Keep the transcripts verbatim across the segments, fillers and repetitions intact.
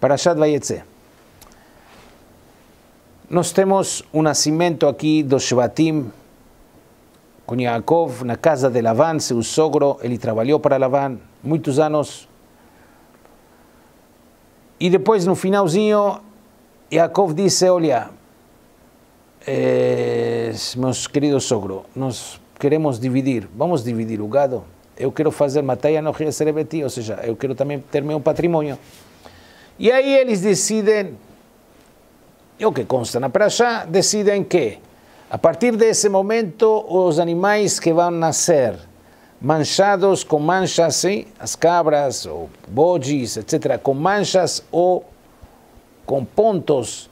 Parashat Vayetze. Nós temos um nascimento aqui dos Shvatim com Yaakov na casa de Labán, seu sogro. Ele trabalhou para Labán muitos anos. E depois, no finalzinho, Yaakov disse: olha, eh, meus queridos sogro, nós queremos dividir, vamos dividir o gado. Eu quero fazer Mataya no Serebeti, ou seja, eu quero também ter meu patrimônio. E aí eles decidem, o que consta na Parashá, decidem que, a partir desse momento, os animais que vão nascer manchados com manchas, sim, as cabras, ou bodes, etcétera, com manchas ou com pontos,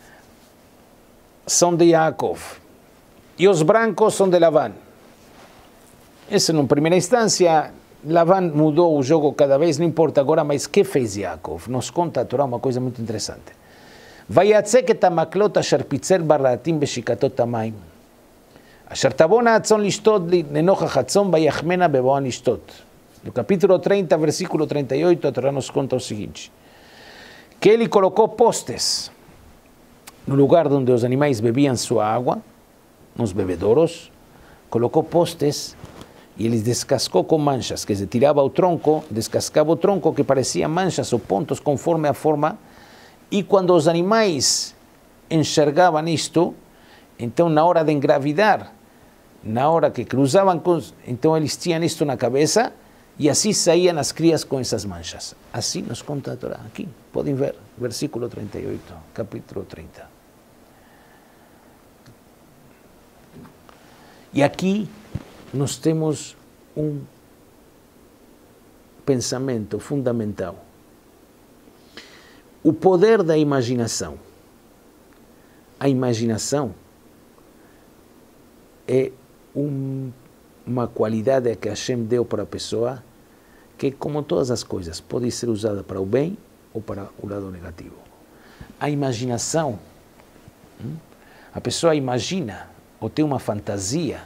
são de Yaakov. E os brancos são de Labán. Isso, em primeira instância, Labán mudou o jogo cada vez, não importa agora, mas o que fez Yaakov? Nos conta a Torá uma coisa muito interessante. ויצק את המקלות אשר פיצל ברעתים בשיקתות המים. אשר תבואנה הצאן לשתות לנוכח הצאן ויחמנה בבואן לשתות. No capítulo trinta, versículo trinta e oito, a Torá nos conta o seguinte: que ele colocou postes no lugar onde os animais bebiam sua água, nos bebedouros, colocou postes e eles descascou com manchas, que se tirava o tronco, descascava o tronco que parecia manchas ou pontos conforme a forma, e quando os animais enxergavam isto, então na hora de engravidar, na hora que cruzavam, com, então eles tinham isto na cabeça e assim saíam as crias com essas manchas. Assim nos conta a Torá. Aqui, podem ver, versículo trinta e oito, capítulo trinta. E aqui nós temos um pensamento fundamental. O poder da imaginação. A imaginação é um, uma qualidade que Hashem deu para a pessoa que, como todas as coisas, pode ser usada para o bem ou para o lado negativo. A imaginação, a pessoa imagina ou tem uma fantasia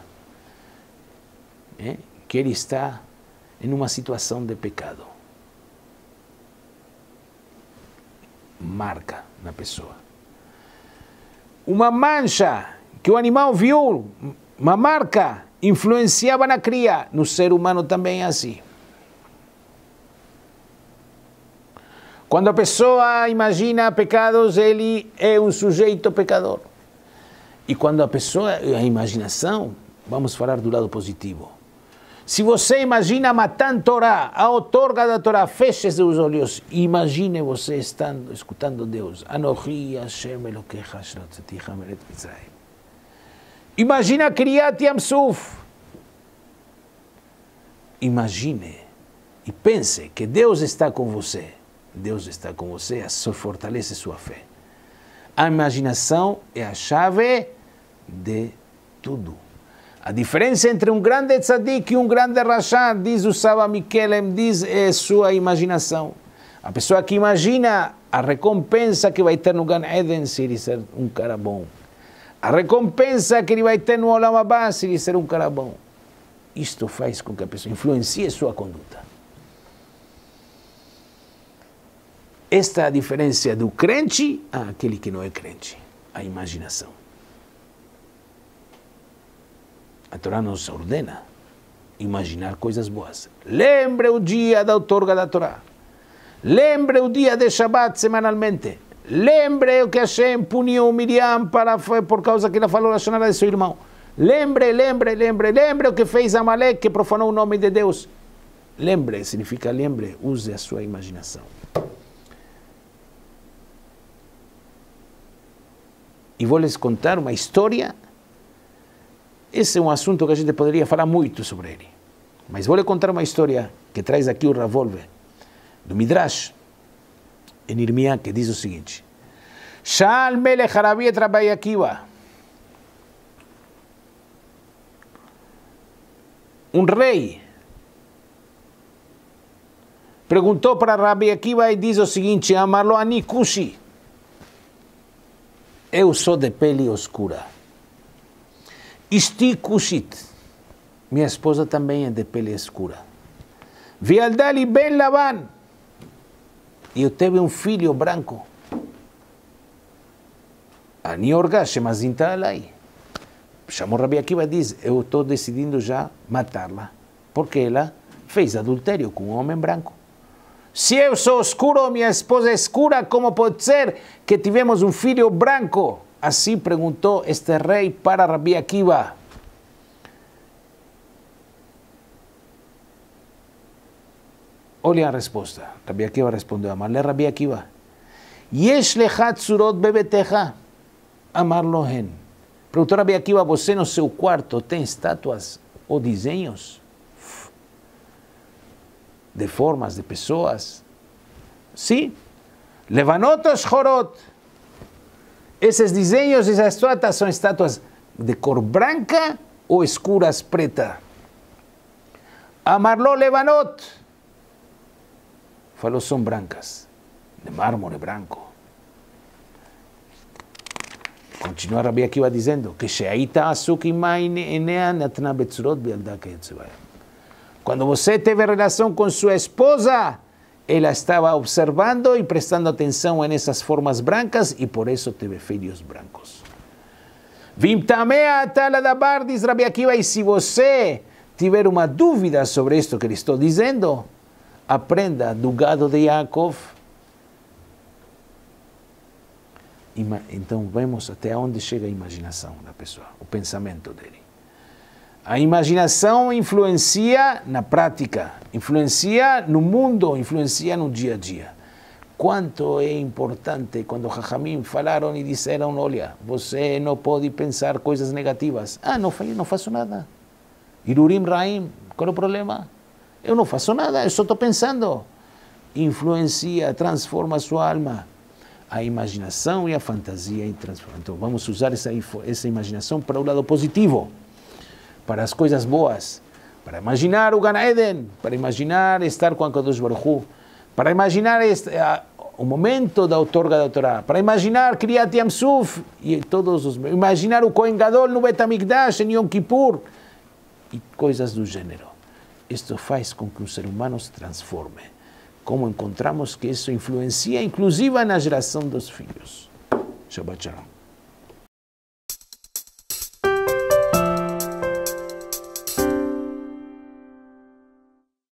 é, que ele está em uma situação de pecado. Marca na pessoa. Uma mancha que o animal viu, uma marca, influenciava na cria. No ser humano também é assim. Quando a pessoa imagina pecados, ele é um sujeito pecador. E quando a pessoa, a imaginação, vamos falar do lado positivo. Se você imagina matando Torá, a outorga da Torá, feche seus olhos e imagine você estando, escutando Deus. Anochi Hashem Elokecha asher hotzeticha me'eretz Mitzrayim. Imagina Kriyat Yam Suf. Imagine e pense que Deus está com você. Deus está com você, só fortalece sua fé. A imaginação é a chave de tudo. A diferença entre um grande tzadik e um grande rachá, diz o Saba Mikelem, diz, é sua imaginação. A pessoa que imagina a recompensa que vai ter no Gan Eden se ele ser um cara bom. A recompensa que ele vai ter no Olam Haba se ele ser um cara bom. Isto faz com que a pessoa influencie sua conduta. Esta é a diferença do crente àquele que não é crente. A imaginação. A Torá nos ordena imaginar coisas boas. Lembre o dia da outorga da Torá. Lembre o dia de Shabbat semanalmente. Lembre o que Hashem puniu Miriam para, por causa que ela falou a chamada de seu irmão. Lembre, lembre, lembre, lembre o que fez Amalek, que profanou o nome de Deus. Lembre, significa lembre, use a sua imaginação. E vou lhes contar uma história. Esse é um assunto que a gente poderia falar muito sobre ele. Mas vou lhe contar uma história que traz aqui o Ravolve, do Midrash, em Irmiá, que diz o seguinte: Sha'al melech Rabbi et Rabbi Akiva. Um rei perguntou para Rabbi Akiva e diz o seguinte: Amarlo ani kushi. Eu sou de pele oscura. Isti kushit. Minha esposa também é de pele escura. Vialdali ben Labán. e eu tive um filho branco. A Niorga Shemazinta Alai. Chamou Rabi Akiva e diz, eu estou decidindo já matá-la, porque ela fez adultério com um homem branco. Se eu sou escuro, minha esposa é escura, como pode ser que tivemos um filho branco? Assim perguntou este rei para Rabi Akiva. Olha a resposta. Rabi Akiva respondeu, Amarle Rabi Akiva, Yesh lecha tzurot bebetecha, Amar lohen. Perguntou Rabi Akiva, você no seu quarto tem estátuas ou desenhos de formas de pessoas? Sim. Levanotos chorot. Esses desenhos, essas estátuas são estátuas de cor branca ou escuras preta? Amarlo levanot. Falou, são brancas, de mármore branco. Continua Rabi Akiva dizendo que quando você teve relação com sua esposa, ela estava observando e prestando atenção nessas formas brancas e por isso teve filhos brancos. Vimtamea taladabar, diz Rabi Akiva, e se você tiver uma dúvida sobre isto que lhe estou dizendo, aprenda do gado de Yaakov. Então vemos até onde chega a imaginação da pessoa, o pensamento dele. A imaginação influencia na prática, influencia no mundo, influencia no dia a dia. Quanto é importante quando Jajamim falaram e disseram, olha, você não pode pensar coisas negativas. Ah, não, não faço nada. Irurim Raim, qual é o problema? Eu não faço nada, eu só estou pensando. Influencia, transforma a sua alma. A imaginação e a fantasia transformam. Então vamos usar essa, essa imaginação para o lado positivo, para as coisas boas, para imaginar o Gan Eden, para imaginar estar com a Kadosh Baruch Hu, para imaginar este, uh, o momento da outorga da Torá, para imaginar Kriyat Yam Suf, e todos os, imaginar o Kohen Gadol no Bet HaMikdash, em Yom Kippur, e coisas do gênero. Isto faz com que o ser humano se transforme. Como encontramos que isso influencia, inclusive, na geração dos filhos. Shabbat Shalom.